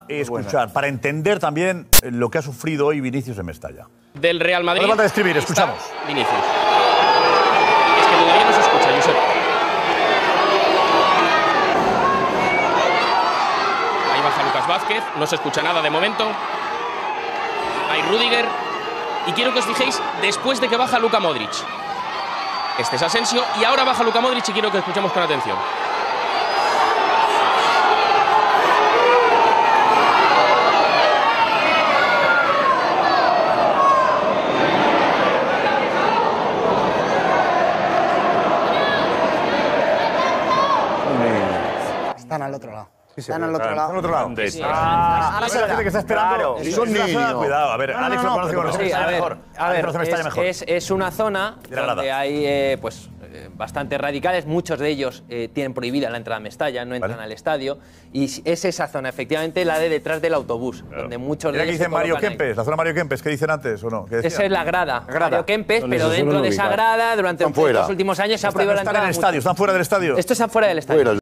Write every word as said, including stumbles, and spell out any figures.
escuchar, para entender también lo que ha sufrido hoy Vinicius en Mestalla. Del Real Madrid. No falta de escribir, escuchamos. Vinicius. Es que todavía no se escucha, Josep. Ahí baja Lucas Vázquez, no se escucha nada de momento. Hay Rüdiger. Y quiero que os fijéis después de que baja Luka Modric. Este es Asensio y ahora baja Luka Modric y quiero que escuchemos con atención. Están al otro lado. Sí, Están al otro lado. Al otro lado. Sí, sí. Ah, ahora la gente que está esperando. Claro. Es Son una zona- niños. Cuidado, a ver, No, no, Alex no, lo conoce pero- con Sí, a ver, mejor. a Alex ver, conoce Mestalla es, mejor. es, es una zona De la donde grada. hay eh, pues, eh, bastante radicales, muchos de ellos eh, tienen prohibida la entrada a Mestalla, no entran Vale. al estadio, y es esa zona, efectivamente, la de detrás del autobús, donde muchos Mira de que ellos se dicen Mario colocan ahí. Kempes, la zona Mario Kempes, ¿qué dicen antes o no? ¿Qué Esa decían? es la grada, grada. Mario Kempes, Donde pero se dentro suelen de esa ubicar. grada, durante Están fuera. los últimos años se ha Están, prohibido la están entrada. en el estadio, mucho. están fuera del estadio. Esto es afuera del estadio. Fuera.